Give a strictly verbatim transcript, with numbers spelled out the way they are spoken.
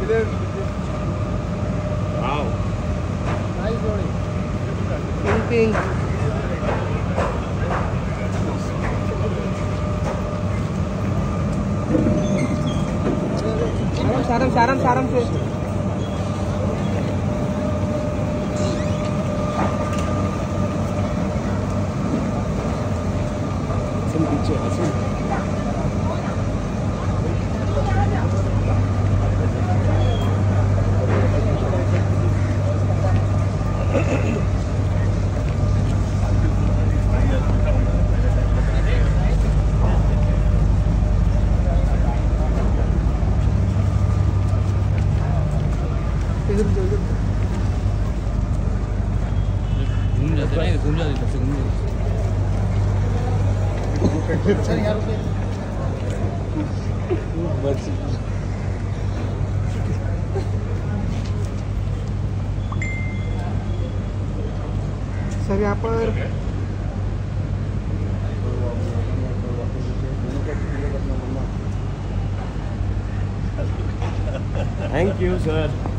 Wow. Nice body. Pink, pink. Saram, saram, saram, saram. Some picture, some. घूम जाते हैं, घूम जाते हैं, घूम जाते सर यहाँ पर Thank you, sir.